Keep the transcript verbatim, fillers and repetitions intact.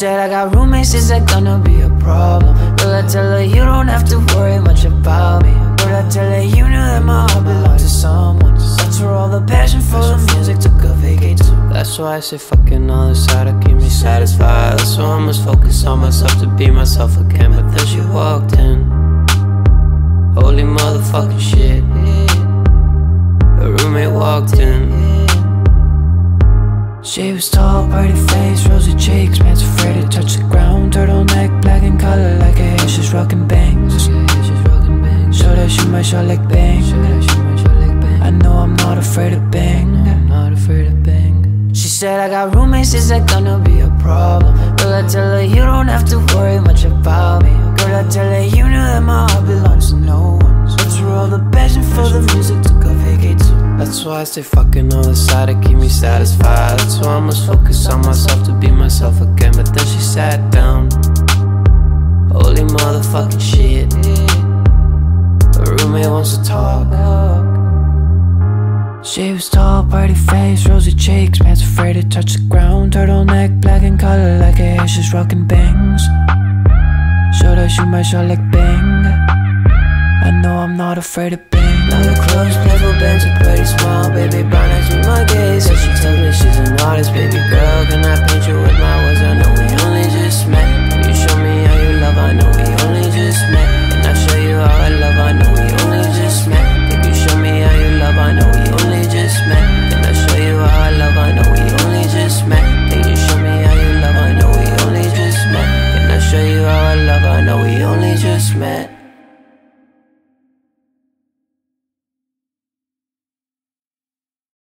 said I got roommates, is that gonna be a problem? Will I tell her you don't have to worry much about me? Will I tell her you knew that my heart belonged to someone? That's where all the passion for the music took a vacate to. That's why I say fucking all this out to keep me satisfied. That's why I must focus on myself to be myself again. But then she walked in, holy motherfucking shit. Her roommate walked in. She was tall, pretty face, rosy cheeks, man's afraid to touch the ground. Turtleneck, black in color, like her hair, she's rockin' bangs. Show that she might shot like bang. I know I'm not afraid of bang. I'm not afraid of bang. She said I got roommates, is that gonna be a problem? Will I tell her you don't have to worry much about me? Girl, I tell her you knew that my heart belongs to no one. That's where all the passion for the music took a vacate to. That's why I stay fucking on the side to keep me satisfied. That's why I must focus on myself to be myself again. But then she sat down, holy motherfucking shit. Her roommate wants to talk. She was tall, pretty face, rosy cheeks, man's afraid to touch the ground. Turtleneck, black in color, like her hair, she's rockin' bangs. Show that she might shot like bang. I know I'm not afraid of bang. Now your clothes, playful bands, a pretty smile. Baby brown eyes with my gaze, and she tells me she's an artist. Baby girl, can I paint you with my words? I know we only just met. Can you show me how you love? I know we only just met. Can I show you how I love? I know we only just met. Can you show me how you love? I know we only just met. Can I show you how I love? I know we only just met. Can you show me how you love? I know we only just met. Can I show you how I love? I know we only just met.